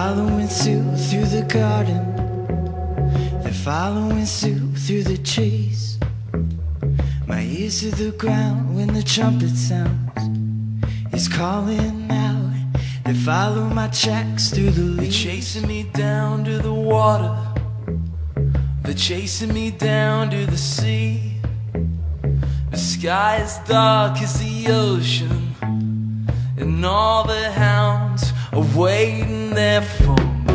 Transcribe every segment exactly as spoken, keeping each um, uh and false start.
following suit through the garden. They're following suit through the trees. My ears to the ground when the trumpet sounds. He's calling out. They follow my tracks through the leaves. They're chasing me down to the water. They're chasing me down to the sea. The sky is dark as the ocean, and all the hounds are waiting there for me.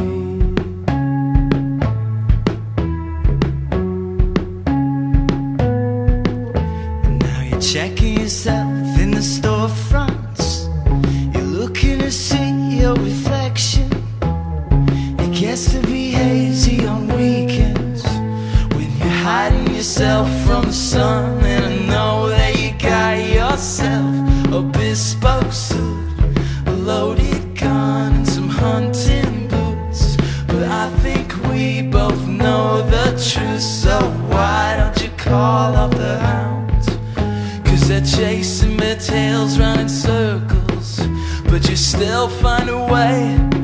And now you're checking yourself in the storefronts. You're looking to see your reflection. It gets to be hazy on weekends when you're hiding yourself from the sun. And I know that you got yourself a bespoke suit, a loaded gun, and some hunting boots. But I think we both know the truth, so why don't you call off the hounds? Cause they're chasing their tails round in circles, but you still find a way